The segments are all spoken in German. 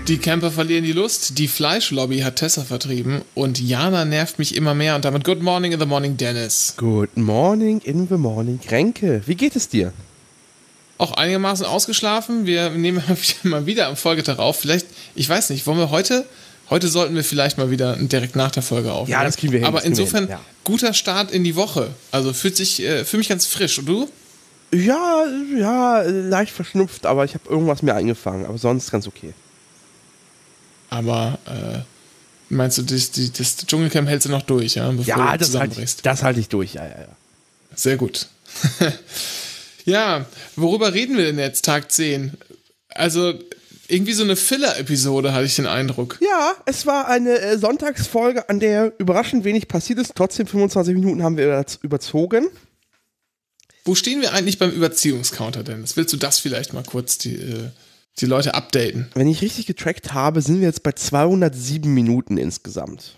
Die Camper verlieren die Lust, die Fleischlobby hat Tessa vertrieben und Jana nervt mich immer mehr und damit Good Morning in the Morning, Dennis. Good Morning in the Morning, Renke. Wie geht es dir? Auch einigermaßen ausgeschlafen. Wir nehmen mal wieder am Folgetag auf. Vielleicht, ich weiß nicht, wollen wir heute sollten wir vielleicht mal wieder direkt nach der Folge aufnehmen. Ja, das kriegen wir hin. Aber insofern, guter Start in die Woche. Also fühlt sich für mich ganz frisch. Und du? Ja, leicht verschnupft, aber ich habe irgendwas mir eingefangen. Aber sonst ganz okay. Aber meinst du, das Dschungelcamp hältst du noch durch, ja? Bevor du zusammenbrichst? Das halte ich durch, ja. Sehr gut. Ja, worüber reden wir denn jetzt, Tag 10? Also, irgendwie so eine Filler-Episode, hatte ich den Eindruck. Ja, es war eine Sonntagsfolge, an der überraschend wenig passiert ist. Trotzdem 25 Minuten haben wir überzogen. Wo stehen wir eigentlich beim Überziehungscounter, Dennis? Willst du das vielleicht mal kurz die Leute updaten? Wenn ich richtig getrackt habe, sind wir jetzt bei 207 Minuten insgesamt.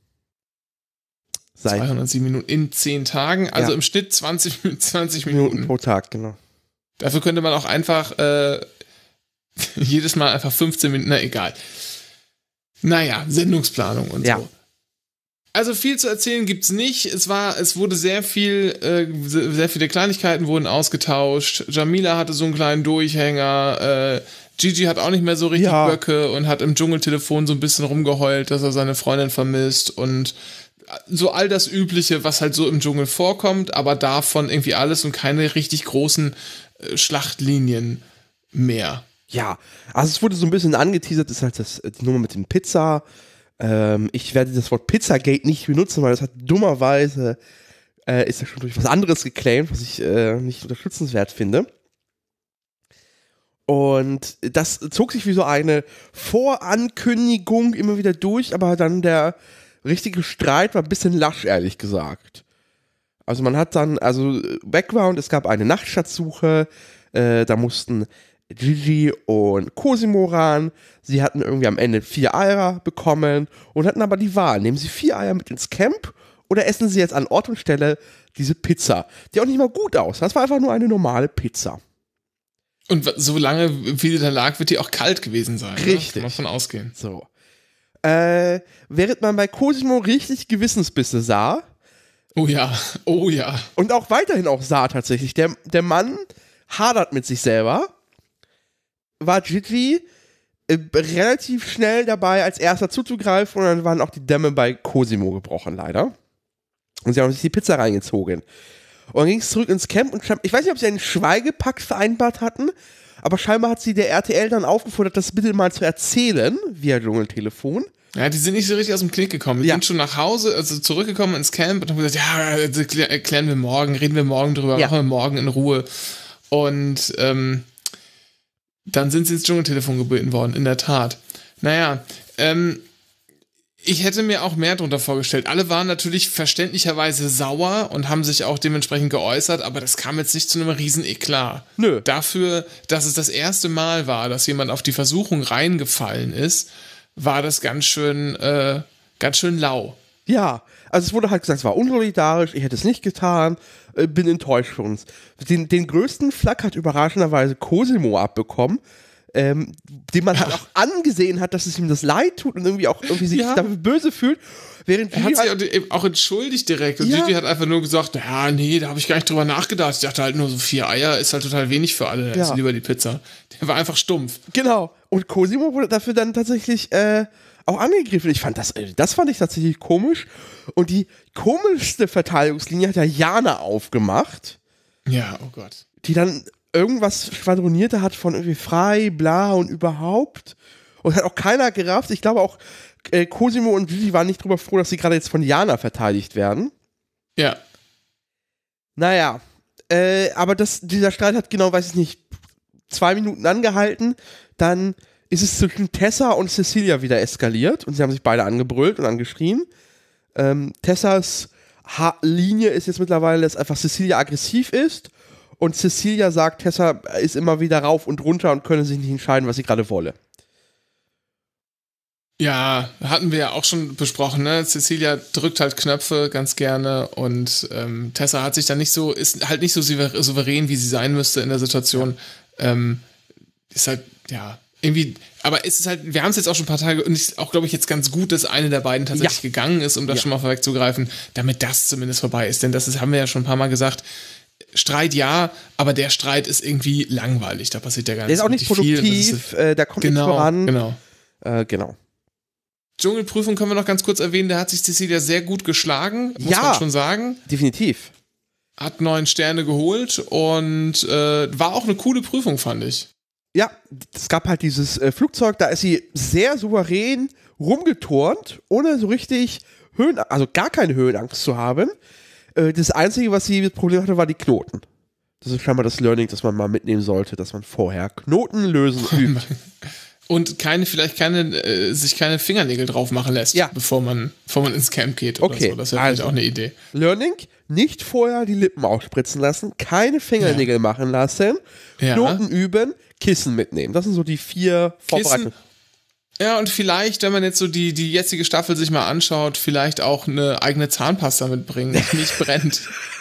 207 Minuten in 10 Tagen, also im Schnitt 20 Minuten pro Tag, genau. Dafür könnte man auch einfach jedes Mal einfach 15 Minuten, na egal. Naja, Sendungsplanung und so. Also viel zu erzählen gibt's nicht. Es wurde sehr viele Kleinigkeiten wurden ausgetauscht. Jamila hatte so einen kleinen Durchhänger. Gigi hat auch nicht mehr so richtig Böcke und hat im Dschungeltelefon so ein bisschen rumgeheult, dass er seine Freundin vermisst und so all das Übliche, was halt so im Dschungel vorkommt, aber davon irgendwie alles und keine richtig großen Schlachtlinien mehr. Ja, also es wurde so ein bisschen angeteasert, ist halt die Nummer mit dem Pizza. Ich werde das Wort Pizzagate nicht benutzen, weil das hat dummerweise ist ja schon durch was anderes geclaimt, was ich nicht unterstützenswert finde. Und das zog sich wie so eine Vorankündigung immer wieder durch, aber dann der richtige Streit war ein bisschen lasch, ehrlich gesagt. Also man hat dann, Background, es gab eine Nachtschatzsuche, da mussten Gigi und Cosimo ran. Sie hatten irgendwie am Ende 4 Eier bekommen und hatten aber die Wahl. Nehmen sie 4 Eier mit ins Camp oder essen sie jetzt an Ort und Stelle diese Pizza, die auch nicht mal gut aussah. Das war einfach nur eine normale Pizza. Und so lange, wie die da lag, wird die auch kalt gewesen sein. Richtig. Kann man von ausgehen. So. Während man bei Cosimo richtig Gewissensbisse sah. Oh ja. Und auch weiterhin auch sah tatsächlich. Der Mann hadert mit sich selber. War Gigi relativ schnell dabei, als erster zuzugreifen und dann waren auch die Dämme bei Cosimo gebrochen, leider. Und sie haben sich die Pizza reingezogen. Und dann ging es zurück ins Camp und ich weiß nicht, ob sie einen Schweigepakt vereinbart hatten, aber scheinbar hat sie der RTL dann aufgefordert, das bitte mal zu erzählen, via Dschungeltelefon. Ja, die sind nicht so richtig aus dem Knick gekommen. Die sind schon nach Hause, also zurückgekommen ins Camp und haben gesagt, ja, erklären wir morgen, reden wir morgen drüber, machen wir morgen in Ruhe. Und dann sind sie ins Dschungeltelefon gebeten worden, in der Tat. Naja, ich hätte mir auch mehr drunter vorgestellt. Alle waren natürlich verständlicherweise sauer und haben sich auch dementsprechend geäußert, aber das kam jetzt nicht zu einem riesen Eklat. Nö. Dafür, dass es das erste Mal war, dass jemand auf die Versuchung reingefallen ist, war das ganz schön lau. Ja, also es wurde halt gesagt, es war unsolidarisch, ich hätte es nicht getan, bin enttäuscht von uns. Den größten Flack hat überraschenderweise Cosimo abbekommen, dem man halt auch angesehen hat, dass es ihm das leid tut und irgendwie sich dafür böse fühlt. Während er hat sich auch entschuldigt direkt und Gigi hat einfach nur gesagt, ja, nee, da habe ich gar nicht drüber nachgedacht. Ich dachte halt nur, so 4 Eier ist halt total wenig für alle, also lieber die Pizza. Der war einfach stumpf. Genau, und Cosimo wurde dafür dann tatsächlich auch angegriffen. Ich fand das fand ich tatsächlich komisch. Und die komischste Verteidigungslinie hat ja Jana aufgemacht. Ja, oh Gott. Die dann irgendwas schwadronierte hat von irgendwie frei, bla und überhaupt. Und hat auch keiner gerafft. Ich glaube auch, Cosimo und Gigi waren nicht drüber froh, dass sie gerade jetzt von Jana verteidigt werden. Ja. Naja, aber dieser Streit hat genau, weiß ich nicht, 2 Minuten angehalten. Dann ist es zwischen Tessa und Cecilia wieder eskaliert und sie haben sich beide angebrüllt und angeschrien. Tessas Linie ist jetzt mittlerweile, dass einfach Cecilia aggressiv ist und Cecilia sagt, Tessa ist immer wieder rauf und runter und könne sich nicht entscheiden, was sie gerade wolle. Ja, hatten wir ja auch schon besprochen, ne? Cecilia drückt halt Knöpfe ganz gerne und Tessa hat sich dann ist halt nicht so souverän, wie sie sein müsste in der Situation. Ist halt, irgendwie, aber es ist halt, wir haben es jetzt auch schon ein paar Tage und es ist auch, glaube ich, jetzt ganz gut, dass eine der beiden tatsächlich gegangen ist, um das schon mal vorwegzugreifen, damit das zumindest vorbei ist. Denn das ist, haben wir ja schon ein paar Mal gesagt, Streit ja, aber der Streit ist irgendwie langweilig. Da passiert ja gar nichts. Der ist auch nicht produktiv, da kommt nichts voran. Genau. Dschungelprüfung können wir noch ganz kurz erwähnen, da hat sich Cecilia sehr gut geschlagen, muss man schon sagen. Definitiv. Hat 9 Sterne geholt und war auch eine coole Prüfung, fand ich. Ja, es gab halt dieses Flugzeug, da ist sie sehr souverän rumgeturnt, ohne so richtig also gar keine Höhenangst zu haben. Das Einzige, was sie das Problem hatte, war die Knoten. Das ist scheinbar das Learning, das man mal mitnehmen sollte, dass man vorher Knoten lösen übt. Und sich keine Fingernägel drauf machen lässt, bevor man ins Camp geht oder so. Das wäre vielleicht auch eine Idee. Learning, nicht vorher die Lippen aufspritzen lassen, keine Fingernägel machen lassen, Knoten üben, Kissen mitnehmen. Das sind so die 4 Vorbereitungen. Ja, und vielleicht, wenn man jetzt so die jetzige Staffel sich mal anschaut, vielleicht auch eine eigene Zahnpasta mitbringen, die nicht brennt.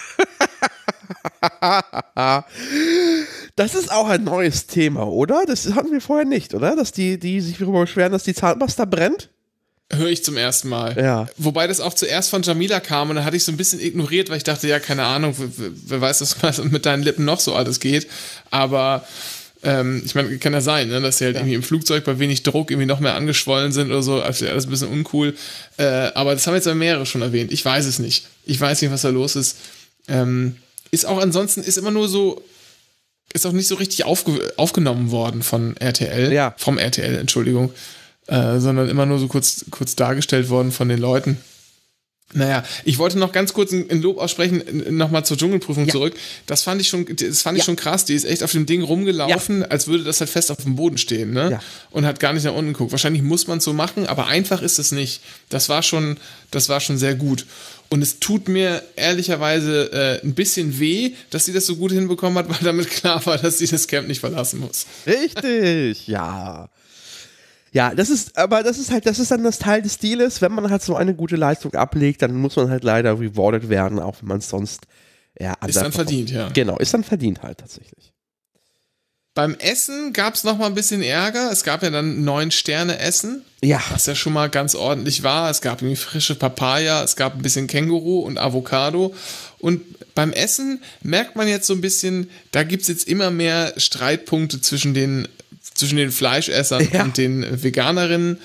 Das ist auch ein neues Thema, oder? Das hatten wir vorher nicht, oder? Dass die sich darüber beschweren, dass die Zahnpasta brennt? Höre ich zum ersten Mal. Ja. Wobei das auch zuerst von Jamila kam und da hatte ich so ein bisschen ignoriert, weil ich dachte, ja, keine Ahnung, wer weiß, was mit deinen Lippen noch so alles geht. Aber ich meine, kann ja sein, ne, dass sie halt irgendwie im Flugzeug bei wenig Druck irgendwie noch mehr angeschwollen sind oder so. Also alles ein bisschen uncool. Aber das haben jetzt ja mehrere schon erwähnt. Ich weiß es nicht. Ich weiß nicht, was da los ist. Ist auch ansonsten, ist immer nur so, ist auch nicht so richtig aufgenommen worden von RTL. Vom RTL, Entschuldigung. Sondern immer nur so kurz dargestellt worden von den Leuten. Naja, ich wollte noch ganz kurz ein Lob aussprechen, nochmal zur Dschungelprüfung zurück. Das fand ich schon krass. Die ist echt auf dem Ding rumgelaufen, als würde das halt fest auf dem Boden stehen, ne? Ja. Und hat gar nicht nach unten geguckt. Wahrscheinlich muss man es so machen, aber einfach ist es nicht. Das war schon sehr gut. Und es tut mir ehrlicherweise ein bisschen weh, dass sie das so gut hinbekommen hat, weil damit klar war, dass sie das Camp nicht verlassen muss. Richtig, ja. Ja, das ist dann das Teil des Deals. Wenn man halt so eine gute Leistung ablegt, dann muss man halt leider rewarded werden, auch wenn man es sonst anders ist dann verdient, ja. Genau, ist dann verdient halt tatsächlich. Beim Essen gab es noch mal ein bisschen Ärger. Es gab ja dann 9 Sterne Essen, was ja schon mal ganz ordentlich war. Es gab irgendwie frische Papaya, es gab ein bisschen Känguru und Avocado. Und beim Essen merkt man jetzt so ein bisschen, da gibt es jetzt immer mehr Streitpunkte zwischen den Fleischessern und den Veganerinnen,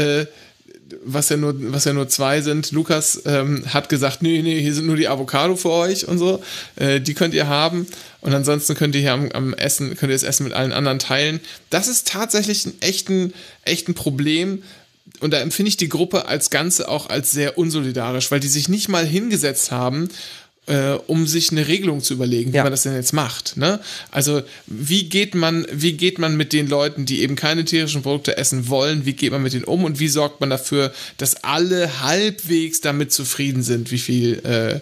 was ja nur 2 sind. Lukas hat gesagt, nee, hier sind nur die Avocado für euch und so. Die könnt ihr haben. Und ansonsten könnt ihr hier könnt ihr das Essen mit allen anderen teilen. Das ist tatsächlich ein echten Problem. Und da empfinde ich die Gruppe als Ganze auch als sehr unsolidarisch, weil die sich nicht mal hingesetzt haben, um sich eine Regelung zu überlegen, wie man das denn jetzt macht. Ne? Also wie geht man mit den Leuten, die eben keine tierischen Produkte essen wollen, wie geht man mit denen um und wie sorgt man dafür, dass alle halbwegs damit zufrieden sind, wie viel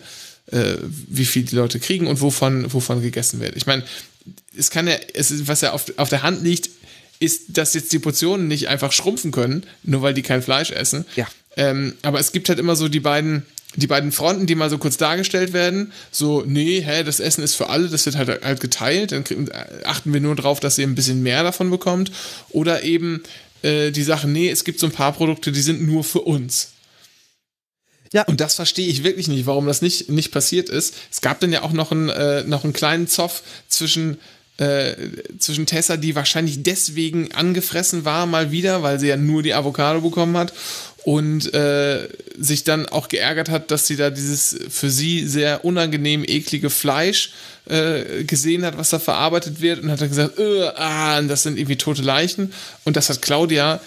die Leute kriegen und wovon gegessen wird. Ich meine, was ja auf der Hand liegt, ist, dass jetzt die Portionen nicht einfach schrumpfen können, nur weil die kein Fleisch essen. Ja. Aber es gibt halt immer so die beiden Fronten, die mal so kurz dargestellt werden, so, das Essen ist für alle, das wird halt geteilt, dann achten wir nur drauf, dass ihr ein bisschen mehr davon bekommt, oder eben die Sache, es gibt so ein paar Produkte, die sind nur für uns. Ja. Und das verstehe ich wirklich nicht, warum das nicht passiert ist. Es gab dann ja auch noch einen kleinen Zoff zwischen Tessa, die wahrscheinlich deswegen angefressen war, mal wieder, weil sie ja nur die Avocado bekommen hat und sich dann auch geärgert hat, dass sie da dieses für sie sehr unangenehm eklige Fleisch gesehen hat, was da verarbeitet wird, und hat dann gesagt, das sind irgendwie tote Leichen, und das hat Claudia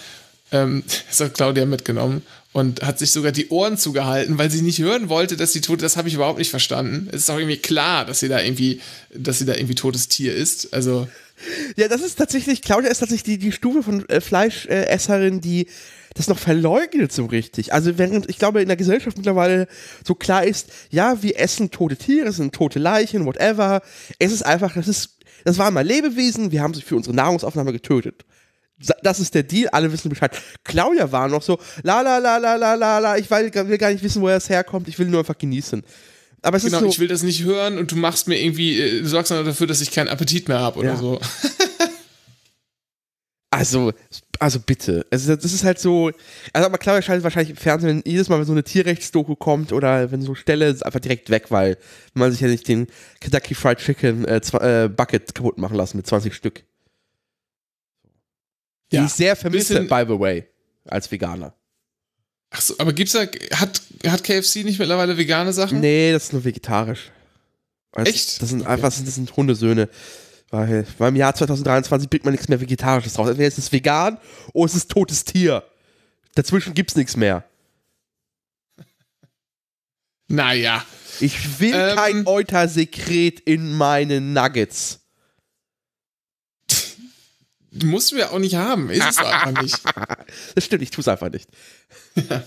mitgenommen und hat sich sogar die Ohren zugehalten, weil sie nicht hören wollte, dass sie tot ist. Das habe ich überhaupt nicht verstanden. Es ist auch irgendwie klar, dass sie da irgendwie totes Tier ist. Also ja, Claudia ist tatsächlich die Stufe von Fleischesserin, die das noch verleugnet so richtig. Also während, ich glaube, in der Gesellschaft mittlerweile so klar ist, ja, wir essen tote Tiere, es sind tote Leichen, whatever. Es ist einfach, das waren mal Lebewesen, wir haben sie für unsere Nahrungsaufnahme getötet. Das ist der Deal, alle wissen Bescheid. Claudia war noch so, ich will gar nicht wissen, woher es herkommt, ich will nur einfach genießen. Aber es ist so, ich will das nicht hören und du machst mir du sorgst dann dafür, dass ich keinen Appetit mehr habe oder so. Also bitte. Also das ist halt so, also aber klar, wahrscheinlich im Fernsehen, wenn jedes Mal, wenn so eine Tierrechtsdoku kommt oder wenn so Stelle, ist einfach direkt weg, weil man sich ja nicht den Kentucky Fried Chicken Bucket kaputt machen lassen mit 20 Stück. Die ich sehr vermisse, by the way, als Veganer. Achso, aber hat KFC nicht mittlerweile vegane Sachen? Nee, das ist nur vegetarisch. Echt? Das sind Hundesöhne. Weil im Jahr 2023 bringt man nichts mehr Vegetarisches raus. Entweder ist es vegan oder es ist totes Tier. Dazwischen gibt's nichts mehr. Naja. Ich will kein Eutersekret in meinen Nuggets. Musst du ja auch nicht haben. Ist es einfach nicht. Das stimmt, ich tue es einfach nicht. Ja.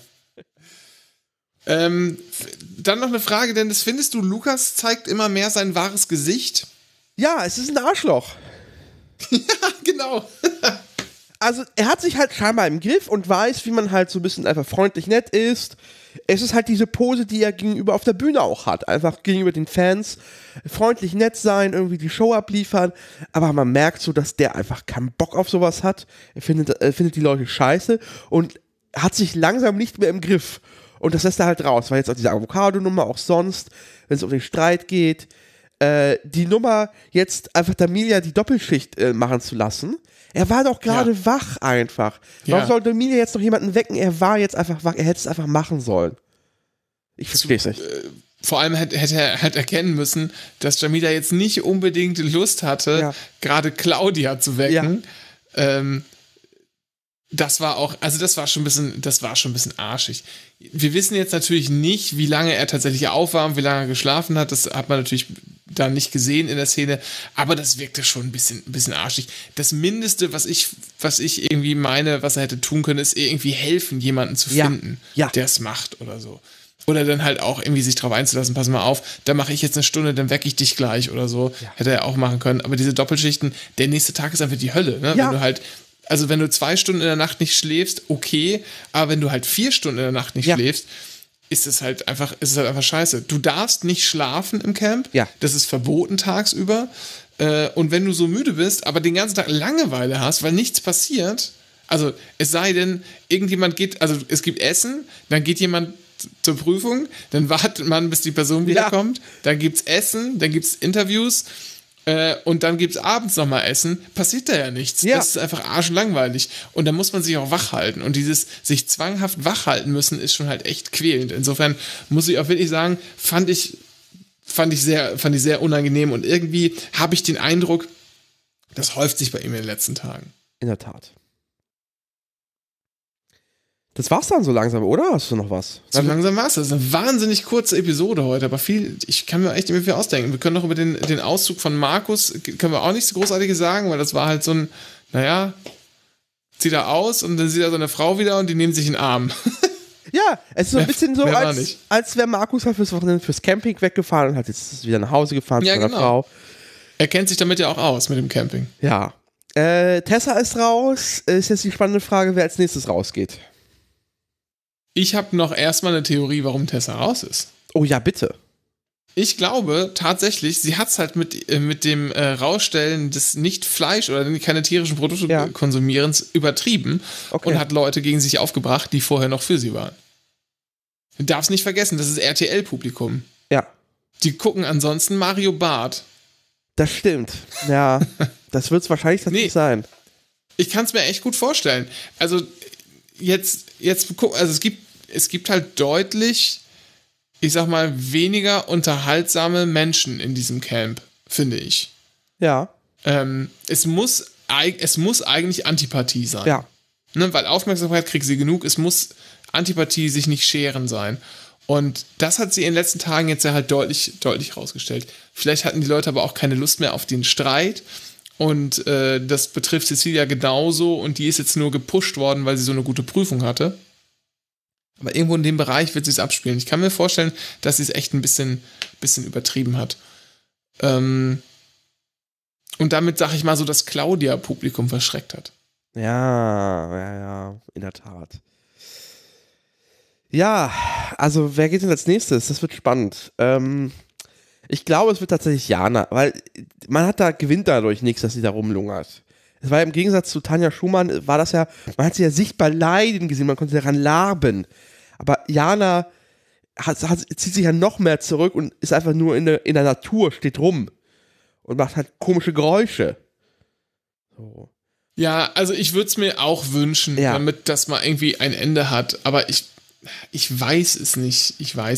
Dann noch eine Frage, Dennis. Findest du, Lukas zeigt immer mehr sein wahres Gesicht? Ja, es ist ein Arschloch. Ja, genau. Also, er hat sich halt scheinbar im Griff und weiß, wie man halt so ein bisschen einfach freundlich nett ist. Es ist halt diese Pose, die er gegenüber auf der Bühne auch hat. Einfach gegenüber den Fans freundlich nett sein, irgendwie die Show abliefern. Aber man merkt so, dass der einfach keinen Bock auf sowas hat. Er findet die Leute scheiße und hat sich langsam nicht mehr im Griff. Und das lässt er halt raus, weil jetzt auch diese Avocado-Nummer, auch sonst, wenn es um den Streit geht, die Nummer jetzt einfach D'Amelia die Doppelschicht machen zu lassen. Er war doch gerade wach einfach. Warum soll D'Amelia jetzt noch jemanden wecken? Er war jetzt einfach wach. Er hätte es einfach machen sollen. Ich verstehe es nicht. Vor allem hätte er halt erkennen müssen, dass D'Amelia jetzt nicht unbedingt Lust hatte, gerade Claudia zu wecken. Ja. Das war schon ein bisschen arschig. Wir wissen jetzt natürlich nicht, wie lange er tatsächlich auf war und wie lange er geschlafen hat. Das hat man natürlich da nicht gesehen in der Szene. Aber das wirkte schon ein bisschen arschig. Das Mindeste, was ich irgendwie meine, was er hätte tun können, ist irgendwie helfen, jemanden zu finden, der es macht oder so. Oder dann halt auch irgendwie sich drauf einzulassen, pass mal auf, da mache ich jetzt eine Stunde, dann wecke ich dich gleich oder so. Ja. Hätte er auch machen können. Aber diese Doppelschichten, der nächste Tag ist einfach die Hölle. Ne? Ja. Wenn du 2 Stunden in der Nacht nicht schläfst, okay, aber wenn du halt 4 Stunden in der Nacht nicht schläfst, ist es halt einfach scheiße. Du darfst nicht schlafen im Camp, das ist verboten tagsüber. Und wenn du so müde bist, aber den ganzen Tag Langeweile hast, weil nichts passiert, also es sei denn, irgendjemand geht, also es gibt Essen, dann geht jemand zur Prüfung, dann wartet man, bis die Person wiederkommt, dann gibt's Essen, dann gibt's Interviews, und dann gibt es abends nochmal Essen, passiert da ja nichts. Ja. Das ist einfach arschlangweilig. Und da muss man sich auch wach halten. Und dieses sich zwanghaft wach halten müssen, ist schon halt echt quälend. Insofern muss ich auch wirklich sagen, fand ich sehr unangenehm. Und irgendwie habe ich den Eindruck, das häuft sich bei ihm in den letzten Tagen. In der Tat. Das war's dann so langsam, oder? Hast du noch was? So langsam war's. Das ist eine wahnsinnig kurze Episode heute, aber ich kann mir echt immer viel ausdenken. Wir können noch über den Auszug von Markus, können wir auch nichts Großartiges sagen, weil das war halt so ein, zieht er aus und dann sieht er seine Frau wieder und die nehmen sich in den Arm. Ja, es ist so ein bisschen so, als wäre Markus halt fürs Camping weggefahren und hat jetzt wieder nach Hause gefahren zu seiner Frau. Er kennt sich damit ja auch aus, mit dem Camping. Ja. Tessa ist raus. Ist jetzt die spannende Frage, wer als nächstes rausgeht. Ich habe noch erstmal eine Theorie, warum Tessa raus ist. Oh ja, bitte. Ich glaube tatsächlich, sie hat es halt mit dem Rausstellen des Nicht-Fleisch- oder keine tierischen Produkte Konsumierens übertrieben und hat Leute gegen sich aufgebracht, die vorher noch für sie waren. Du darfst nicht vergessen, das ist RTL-Publikum. Ja. Die gucken ansonsten Mario Barth. Das stimmt. Ja, das wird es wahrscheinlich tatsächlich sein. Ich kann es mir echt gut vorstellen. Also jetzt also es gibt halt deutlich, ich sag mal, weniger unterhaltsame Menschen in diesem Camp, finde ich. Ja. Es muss eigentlich Antipathie sein. Ja. Ne, weil Aufmerksamkeit kriegt sie genug, es muss Antipathie sich nicht scheren sein. Und das hat sie in den letzten Tagen jetzt ja halt deutlich rausgestellt. Vielleicht hatten die Leute aber auch keine Lust mehr auf den Streit. Und das betrifft Cecilia genauso und die ist jetzt nur gepusht worden, weil sie so eine gute Prüfung hatte. Aber irgendwo in dem Bereich wird sie es abspielen. Ich kann mir vorstellen, dass sie es echt ein bisschen übertrieben hat. Und damit, sag ich mal, so das Claudia-Publikum verschreckt hat. Ja, in der Tat. Ja, also wer geht denn als nächstes? Das wird spannend. Ich glaube, es wird tatsächlich Jana, weil man gewinnt dadurch nichts, dass sie da rumlungert. Es war ja im Gegensatz zu Tanja Schumann, war das ja, man hat sie ja sichtbar leiden gesehen, man konnte daran laben. Aber Jana zieht sich ja noch mehr zurück und ist einfach nur in der Natur, steht rum und macht halt komische Geräusche. So. Ja, also ich würde es mir auch wünschen, damit das mal irgendwie ein Ende hat, aber ich weiß es nicht.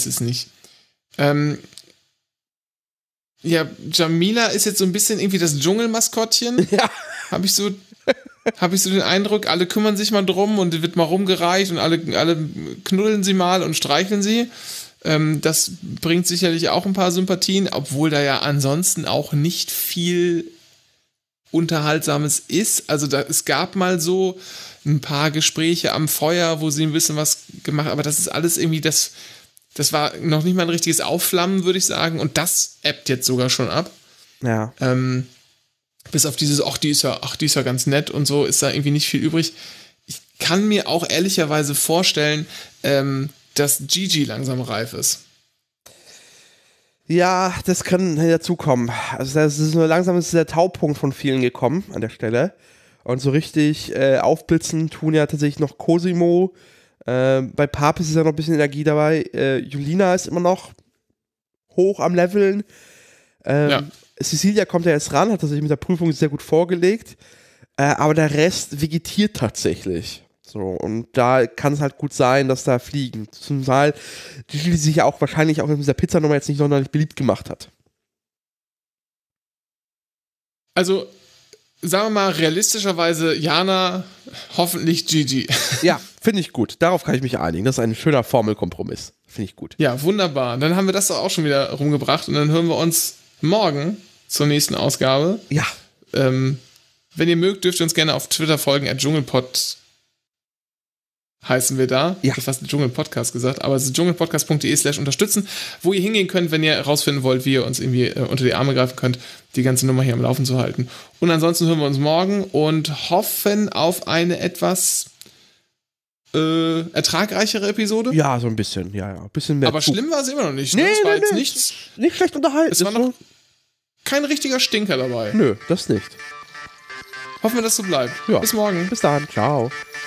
Ja, Jamila ist jetzt so ein bisschen irgendwie das Dschungelmaskottchen. Ja. Habe ich so den Eindruck, alle kümmern sich mal drum und wird mal rumgereicht und alle knuddeln sie mal und streicheln sie. Das bringt sicherlich auch ein paar Sympathien, obwohl da ja ansonsten auch nicht viel Unterhaltsames ist. Also es gab mal so ein paar Gespräche am Feuer, wo sie ein bisschen was gemacht haben, aber das ist alles irgendwie, das war noch nicht mal ein richtiges Aufflammen, würde ich sagen, und das ebbt jetzt sogar schon ab. Ja. Bis auf dieses, die ist ja ganz nett und so, ist da irgendwie nicht viel übrig. Ich kann mir auch ehrlicherweise vorstellen, dass Gigi langsam reif ist. Ja, das kann dazukommen. Also das ist nur langsam ist der Taupunkt von vielen gekommen an der Stelle. Und so richtig aufblitzen tun ja tatsächlich noch Cosimo. Bei Papis ist ja noch ein bisschen Energie dabei. Julina ist immer noch hoch am Leveln. Cecilia kommt ja jetzt ran, hat tatsächlich mit der Prüfung sehr gut vorgelegt. Aber der Rest vegetiert tatsächlich. So, und da kann es halt gut sein, dass da Fliegen. Zum Teil, die sich ja auch wahrscheinlich auch in dieser Pizzanummer jetzt nicht sonderlich beliebt gemacht hat. Also, sagen wir mal, realistischerweise Jana, hoffentlich Gigi. Ja, finde ich gut. Darauf kann ich mich einigen. Das ist ein schöner Formelkompromiss. Finde ich gut. Ja, wunderbar. Dann haben wir das doch auch schon wieder rumgebracht und dann hören wir uns morgen zur nächsten Ausgabe. Ja. Wenn ihr mögt, dürft ihr uns gerne auf Twitter folgen, @dschungelpod heißen wir da. Ja. Ich habe fast Dschungelpodcast gesagt, aber es ist dschungelpodcast.de/unterstützen, wo ihr hingehen könnt, wenn ihr herausfinden wollt, wie ihr uns irgendwie unter die Arme greifen könnt, die ganze Nummer hier am Laufen zu halten. Und ansonsten hören wir uns morgen und hoffen auf eine etwas ertragreichere Episode. Ja, so ein bisschen, ja. Ein bisschen mehr. Aber schlimm war es immer noch nicht. Nee, es war jetzt nee. nichts. Nicht schlecht unterhalten. Es war noch kein richtiger Stinker dabei. Nö, das nicht. Hoffen wir, dass so bleibt. Ja. Bis morgen. Bis dann. Ciao.